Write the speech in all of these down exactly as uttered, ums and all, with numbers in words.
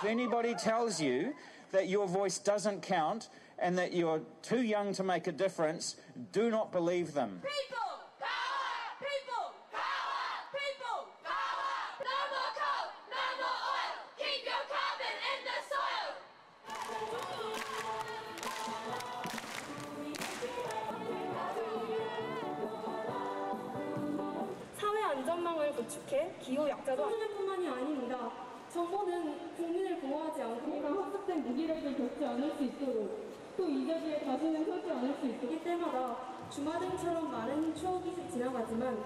If anybody tells you that your voice doesn't count and that you're too young to make a difference, do not believe them. People power! People power! People power! No more coal, no more oil. Keep your carbon in the soil. 사회 안전망을 구축해 기후 약자도 청소년뿐만이 아닙니다. 정부는 국민을 보호하지 않고 이가 학습된 무기력을 겪지 않을 수 있도록 또 이 자리에 다시는 서지 않을 수 있도록 때마다 주마등처럼 많은 추억이 지나가지만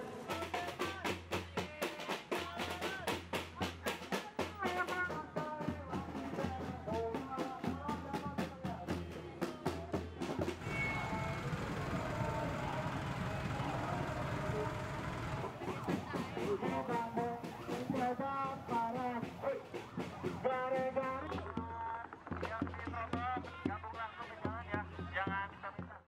Bye.